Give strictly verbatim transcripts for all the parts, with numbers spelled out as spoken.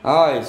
Rồi,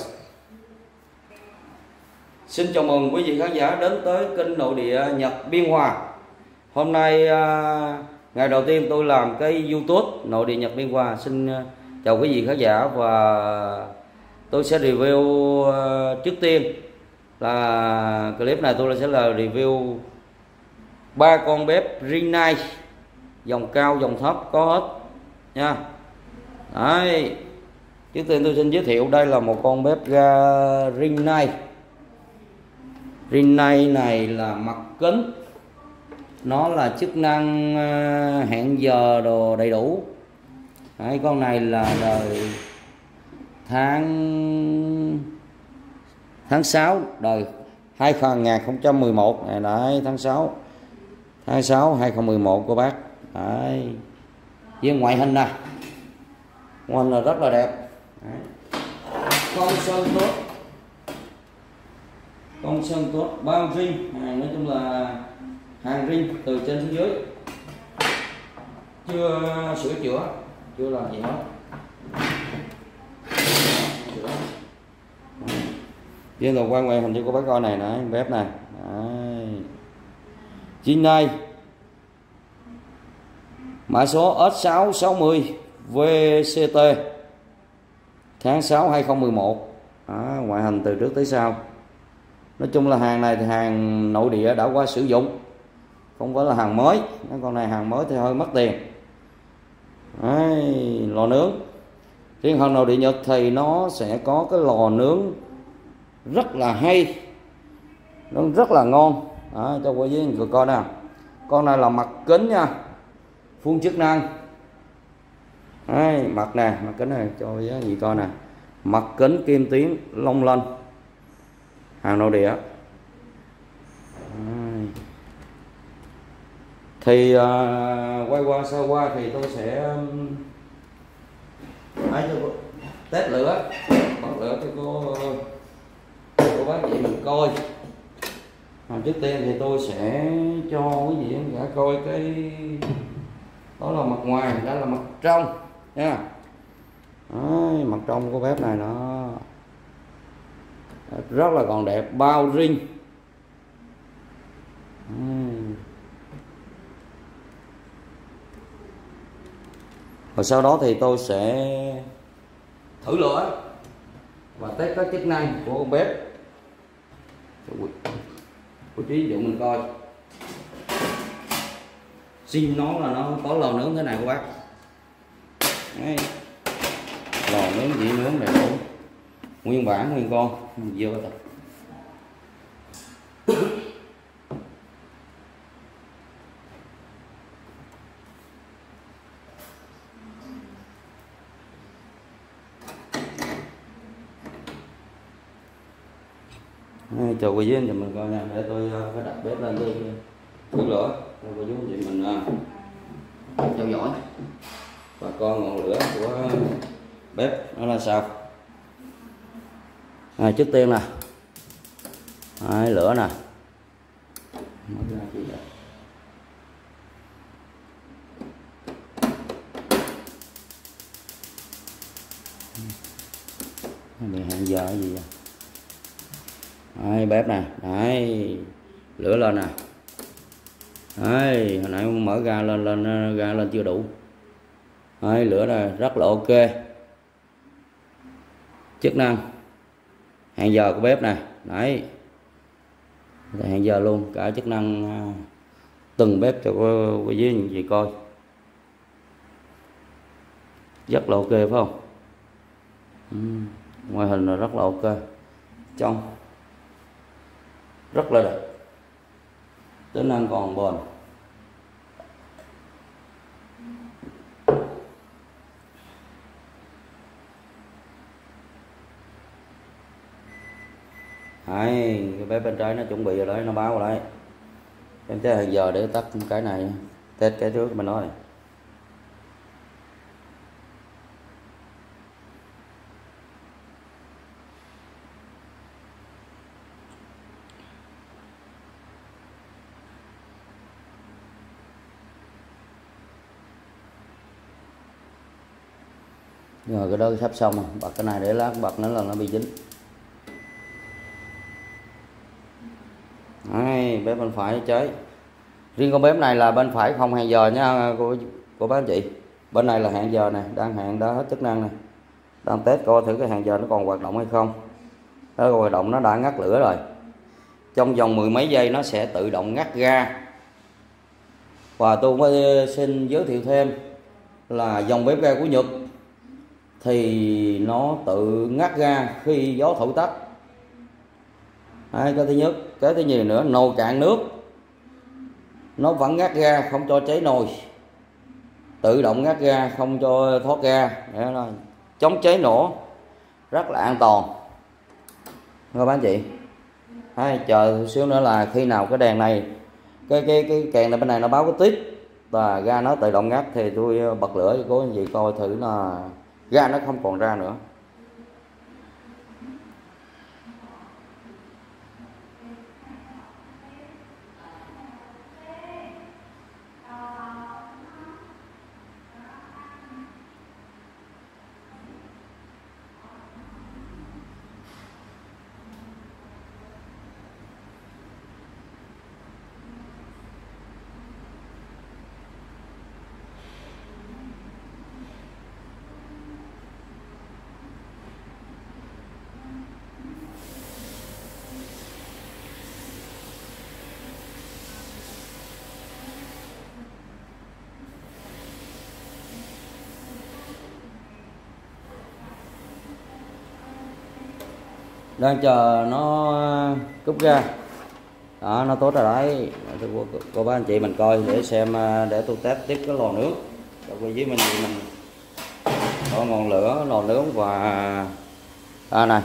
xin chào mừng quý vị khán giả đến tới kênh nội địa Nhật Biên Hòa. Hôm nay à, ngày đầu tiên tôi làm cái YouTube nội địa Nhật Biên Hòa. Xin chào quý vị khán giả và tôi sẽ review à, trước tiên là clip này tôi sẽ là review ba con bếp Rinnai, dòng cao dòng thấp có hết nha. Đấy. Trước tiên tôi xin giới thiệu đây là một con bếp ga Rinnai. Rinnai này là mặt kính, nó là chức năng hẹn giờ đồ đầy đủ. Đấy, con này là đời tháng tháng sáu đời hai không một một này. Đấy, tháng sáu tháng sáu hai không một một của bác. Đấy, với ngoại hình nè, ngoại hình là rất là đẹp. Đấy. Con sơn tốt, con sơn tốt bao rin, hàng nói chung là hàng rin từ trên xuống dưới, chưa sửa chữa, chưa làm gì hết. Riêng đầu quay ngoại hình cho cô bác coi này nè, bếp này. Rinnai mã số S sáu sáu mươi V C T tháng sáu hai không một một. À, ngoại hình từ trước tới sau. Nói chung là hàng này thì hàng nội địa đã qua sử dụng, không phải là hàng mới. Con này hàng mới thì hơi mất tiền. Đấy, lò nướng. Riêng hàng nội địa Nhật thì nó sẽ có cái lò nướng rất là hay, nó rất là ngon. Đó, cho quý vị người coi nào. Con này là mặt kính nha, phun chức năng. Đấy, mặt nè, mặt kính này cho quý vị coi nè, mặt kính kim tuyến long lanh, hàng nội địa. Đấy. Thì uh, quay qua sơ qua thì tôi sẽ ấy cho test lửa, bật lửa cho cô cô bác chị mình coi. À, trước tiên thì tôi sẽ cho quý vị đã coi cái đó là mặt ngoài, đó là mặt trong nha. Đấy, mặt trong của bếp này nó rất là còn đẹp, bao rin. Uhm. Và sau đó thì tôi sẽ thử lửa và test các chức năng của con bếp. Cô chú dụ mình coi. Xin nó là nó có lò nướng thế này của bác. Đấy. Lò nướng dĩ nướng đầy đủ, nguyên bản nguyên con, dưa rồi. Cho quý vị thì mình coi nha, để tôi phải đặt bếp lên tôi thử lửa cho quý vị thì mình uh, theo dõi và coi ngọn lửa của bếp nó là sao. À, trước tiên nè, à, lửa nè, bị hẹn giờ cái gì vậy? Đấy, bếp nè, đấy, lửa lên nè. Đấy, hồi nãy mở ga lên lên ga lên chưa đủ. Đấy, lửa này rất là ok. Chức năng hẹn giờ của bếp nè, đấy, hẹn giờ luôn, cả chức năng từng bếp cho quý vị những gì coi. Rất là ok phải không? Ừ, ngoại hình là rất là ok, trong rất là đẹp, tính năng còn bền. Đấy, cái bếp bên trái nó chuẩn bị rồi đấy, nó báo rồi đấy. Em tới hàng giờ để tắt cái này, test cái trước mình nói này. Rồi cái đó sắp xong rồi, bật cái này để lát bật nữa là nó bị dính. Đấy, bếp bên phải cháy. Riêng con bếp này là bên phải không hẹn giờ nha cô cô bác anh chị. Bên này là hẹn giờ này, đang hẹn đã hết chức năng này. Đang test coi thử cái hẹn giờ nó còn hoạt động hay không. Nó hoạt động, nó đã ngắt lửa rồi. Trong vòng mười mấy giây nó sẽ tự động ngắt ga. Và tôi mới xin giới thiệu thêm là dòng bếp ga của Nhật thì nó tự ngắt ga khi gió thổi tắt. Đấy, cái thứ nhất. Cái thứ nhì nữa, nồi cạn nước nó vẫn ngắt ga, không cho cháy nồi, tự động ngắt ga, không cho thoát ga, để nó chống cháy nổ, rất là an toàn các bạn chị. Đấy, chờ xíu nữa là khi nào cái đèn này, cái cái cái kèn này bên này nó báo cái tiếp và ga nó tự động ngắt thì tôi bật lửa cho cô anh chị coi thử là ga nó không còn ra nữa. Đang chờ nó cúp ga đó, nó tốt rồi đấy. Cô, cô bác anh chị mình coi để xem, để tôi test tiếp cái lò nướng. Rồi dưới mình mình có ngọn lửa lò nướng và à này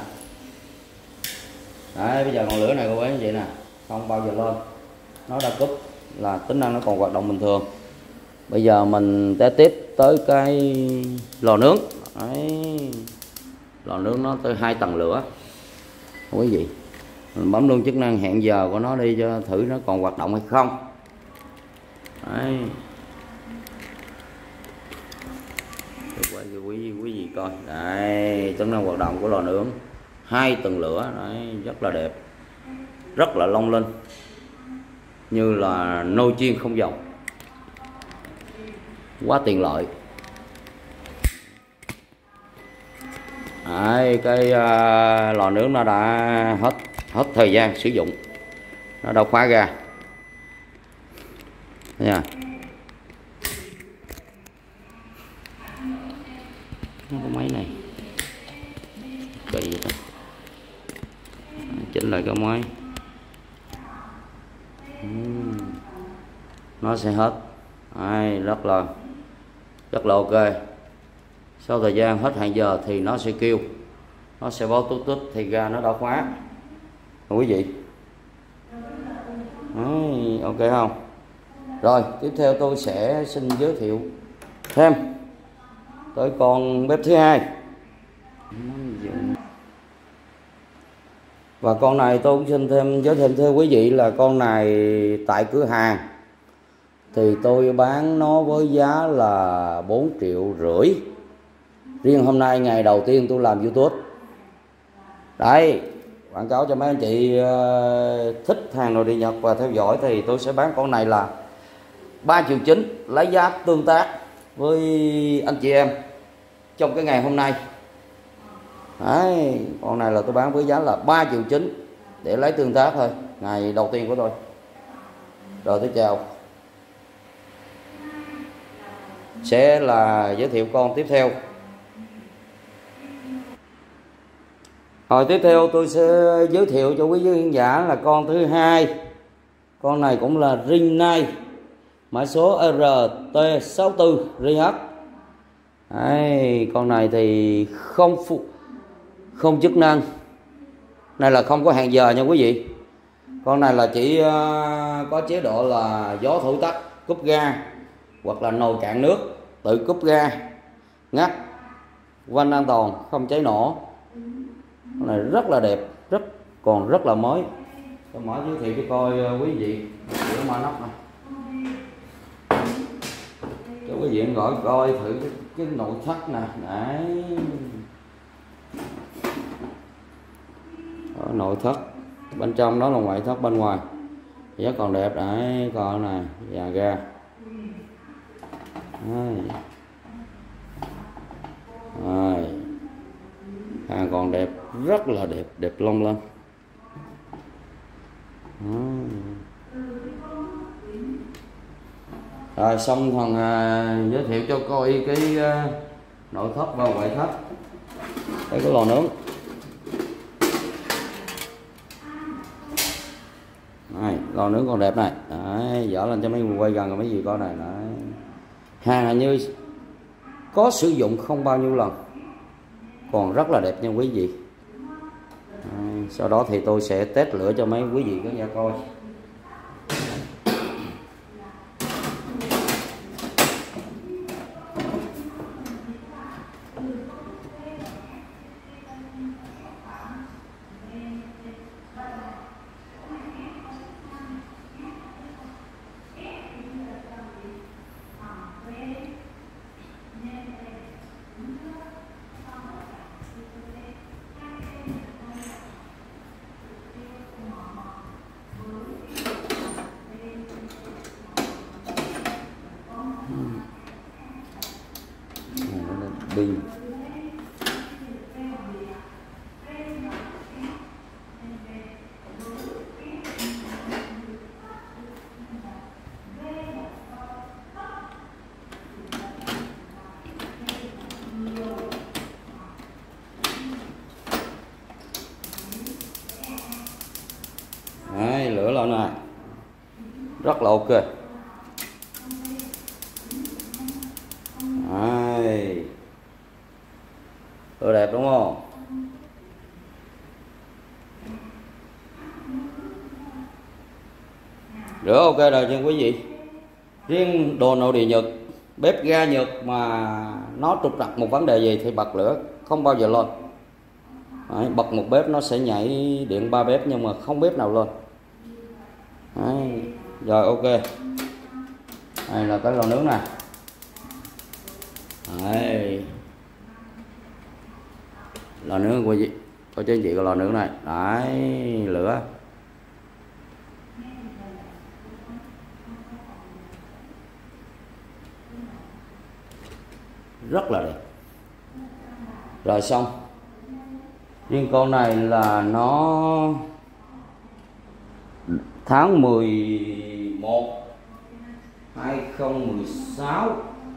đấy, bây giờ ngọn lửa này cô bác anh chị nè không bao giờ lên, nó đã cúp là tính năng nó còn hoạt động bình thường. Bây giờ mình test tiếp tới cái lò nướng đấy. Lò nướng nó tới hai tầng lửa quý vị. Mình bấm luôn chức năng hẹn giờ của nó đi cho thử nó còn hoạt động hay không. Đấy. Quý quý quý vị coi. Đây, chức năng hoạt động của lò nướng. Hai tầng lửa, đấy, rất là đẹp. Rất là long lanh. Như là nồi chiên không dầu. Quá tiện lợi. Đấy, cái uh, lò nướng nó đã hết hết thời gian sử dụng, nó đâu khóa ga nha. Nó có máy này kỳ vậy ta, chỉnh lại cái máy uhm. Nó sẽ hết. Đấy, rất là rất là ok. Sau thời gian hết hạn giờ thì nó sẽ kêu, nó sẽ báo tút tút thì ga nó đã khóa quý vị. Đấy, ok không? Rồi tiếp theo tôi sẽ xin giới thiệu thêm tới con bếp thứ hai. Và con này tôi cũng xin thêm giới thiệu thêm quý vị là con này tại cửa hàng thì tôi bán nó với giá là bốn triệu rưỡi. Riêng hôm nay ngày đầu tiên tôi làm YouTube đấy, quảng cáo cho mấy anh chị uh, thích hàng đồ điện Nhật và theo dõi thì tôi sẽ bán con này là ba triệu chín, lấy giá tương tác với anh chị em trong cái ngày hôm nay. Đấy, con này là tôi bán với giá là ba triệu chín để lấy tương tác thôi, ngày đầu tiên của tôi. Rồi tôi chào. Sẽ là giới thiệu con tiếp theo. Rồi tiếp theo tôi sẽ giới thiệu cho quý khán giả là con thứ hai. Con này cũng là Rinnai, mã số R T sáu tư R H. Đấy, con này thì không phụ, không chức năng. Này là không có hẹn giờ nha quý vị. Con này là chỉ uh, có chế độ là gió thổi tắt, cúp ga, hoặc là nồi cạn nước tự cúp ga, ngắt, van an toàn, không cháy nổ. Con này rất là đẹp, rất còn rất là mới. Tôi mở giới thiệu cho coi uh, quý vị. Rửa mã nắp này cho quý quý vị gọi coi thử cái, cái nội thất nè. Đấy, đó, nội thất bên trong đó là ngoại thất bên ngoài rất còn đẹp. Đấy, còn này nhà ga. Đấy. Đấy. Hàng còn đẹp, rất là đẹp, đẹp long lanh. Rồi xong thằng à, giới thiệu cho coi cái à, nội thất và ngoại thất. Đây có lò nướng. Này, lò nướng còn đẹp này. Đấy, dở lên cho mấy người quay gần rồi mấy gì coi này. Đấy. Hàng là như có sử dụng không bao nhiêu lần, còn rất là đẹp nha quý vị. Đấy, sau đó thì tôi sẽ test lửa cho mấy quý vị có nhà coi. Pin. Đấy, lửa lên này rất là ok. Đấy, lửa đẹp đúng không? Lửa ok rồi nha quý vị. Riêng đồ nội địa Nhật, bếp ga Nhật mà nó trục trặc một vấn đề gì thì bật lửa không bao giờ lên. Đấy, bật một bếp nó sẽ nhảy điện ba bếp nhưng mà không bếp nào lên. Đấy, rồi ok. Đây là cái lò nướng này. Đấy, lò nướng quý vị, có cho anh chị cái lò nướng này. Đấy, lửa rất là đẹp. Rồi xong, riêng con này là nó tháng mười một hai không một sáu.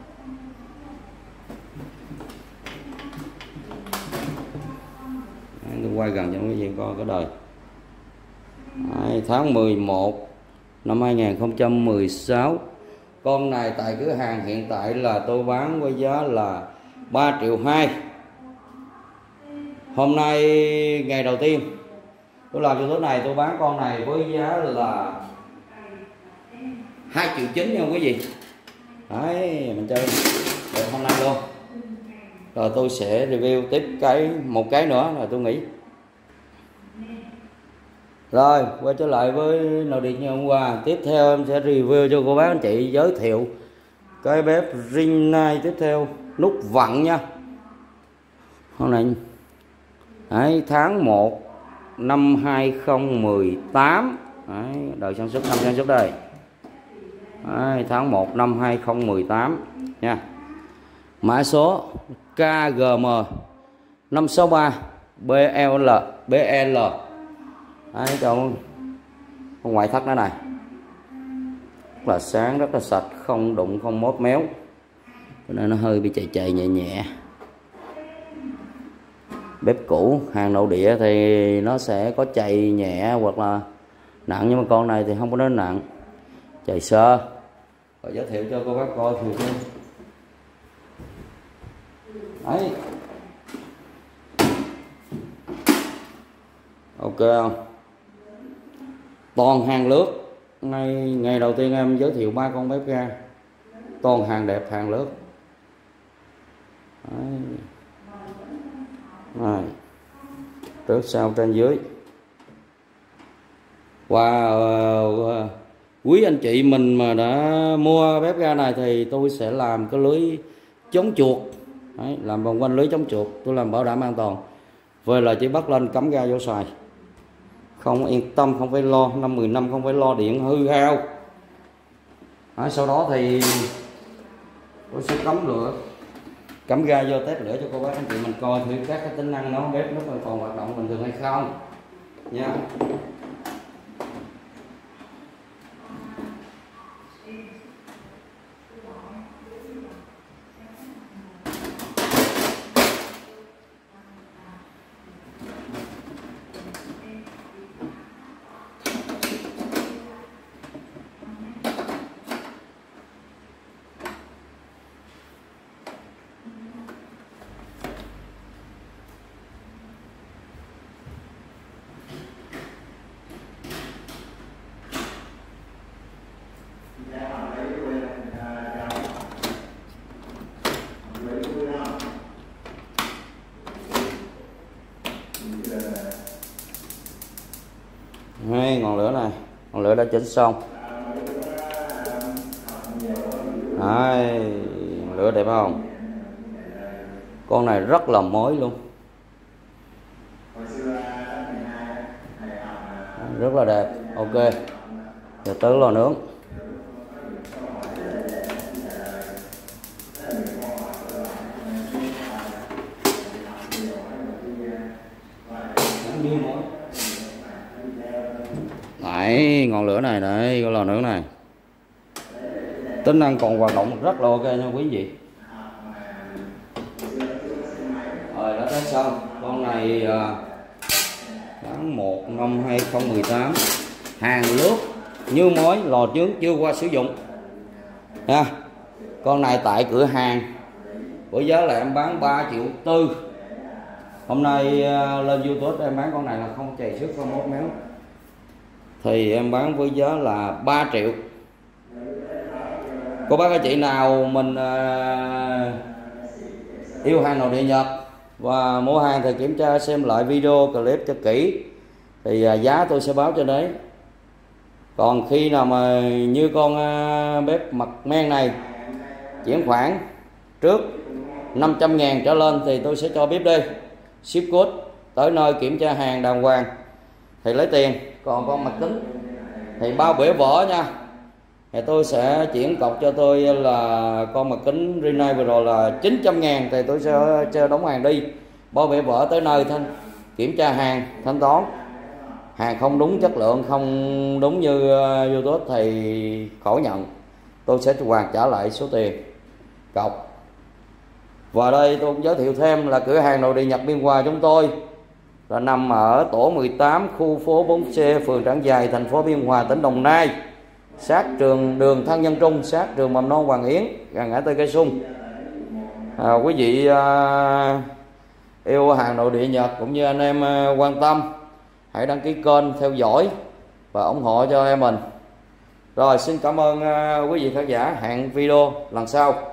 Tôi quay gần cho quý vị coi cái đời. Đấy, tháng mười một năm hai không một sáu. Con này tại cửa hàng hiện tại là tôi bán với giá là ba triệu hai. Hôm nay ngày đầu tiên tôi làm YouTube này, tôi bán con này với giá là hai triệu chín nha quý vị. Đấy, mình chơi được hôm nay luôn. Rồi tôi sẽ review tiếp cái một cái nữa là tôi nghĩ. Rồi quay trở lại với nội địa như hôm qua. Tiếp theo em sẽ review cho cô bác anh chị, giới thiệu cái bếp Rinnai tiếp theo, nút vặn nha. Hôm nay đấy, tháng một năm hai không một tám. Đấy, đời sản xuất, năm sản xuất đây. Đấy, tháng một năm hai không một tám nha. Mã số K G M năm sáu ba B L B L. Đấy, cho ngoại thất nó này rất là sáng, rất là sạch, không đụng không móp méo, cho nên nó hơi bị chạy chạy nhẹ nhẹ. Bếp cũ hàng nội địa thì nó sẽ có chày nhẹ hoặc là nặng, nhưng mà con này thì không có đến nặng, chày sơ. Rồi giới thiệu cho cô bác coi thì đấy, ok không? Toàn hàng lướt. Ngày ngày đầu tiên em giới thiệu ba con bếp ga, toàn hàng đẹp, hàng lướt. Đấy. Này, trước sau trên dưới. Wow, Quý anh chị mình mà đã mua bếp ga này thì tôi sẽ làm cái lưới chống chuột. Đấy, làm vòng quanh lưới chống chuột, tôi làm bảo đảm an toàn. Về là chỉ bắt lên cắm ga vô xài. Không yên tâm, không phải lo năm mười năm, không phải lo điện hư hao. Đấy, sau đó thì tôi sẽ cắm lửa, cắm ga vô test lửa cho cô bác anh chị mình coi thử các cái tính năng nó bếp nó còn hoạt động bình thường hay không nha. Hay, ngọn lửa này, ngọn lửa đã chỉnh xong. Đấy, lửa đẹp không? Con này rất là mới luôn, rất là đẹp. Ok, giờ tới lò nướng. Đấy, ngọn lửa này đấy, cái lò nướng này tính năng còn hoạt động rất là ok nha quý vị. Rồi đã test xong. Con này tháng một năm hai không một tám, hàng lướt như mới, lò nướng chưa qua sử dụng nha. Con này tại cửa hàng với giá là em bán ba triệu tư. Hôm nay lên YouTube em bán con này là không chày xước, không mốt méo, thì em bán với giá là ba triệu. Cô bác anh chị nào mình uh, yêu hàng nội địa Nhật và mua hàng thì kiểm tra xem lại video clip cho kỹ, thì uh, giá tôi sẽ báo cho đấy. Còn khi nào mà như con uh, bếp mặt men này chuyển khoản trước năm trăm ngàn trở lên thì tôi sẽ cho bếp đi, ship code tới nơi kiểm tra hàng đàng hoàng thì lấy tiền. Còn con mặt kính thì bao bể vỏ nha, thì tôi sẽ chuyển cọc cho tôi là con mặt kính Rinnai vừa rồi là chín trăm ngàn, thì tôi sẽ cho đóng hàng đi, bao bể vỏ tới nơi thanh kiểm tra hàng, thanh toán. Hàng không đúng chất lượng, không đúng như YouTube thì khỏi nhận, tôi sẽ hoàn trả lại số tiền cọc. Và đây tôi cũng giới thiệu thêm là cửa hàng nội địa Nhật Biên Hòa chúng tôi là nằm ở tổ mười tám, khu phố bốn C, phường Trảng Giài, thành phố Biên Hòa, tỉnh Đồng Nai, sát trường đường Thân Nhân Trung, sát trường mầm non Hoàng Yến, gần ngã tư Cây Sung. À, quý vị à, yêu hàng nội địa Nhật cũng như anh em à, quan tâm, hãy đăng ký kênh, theo dõi và ủng hộ cho em mình. Rồi, xin cảm ơn à, quý vị khán giả. Hẹn video lần sau.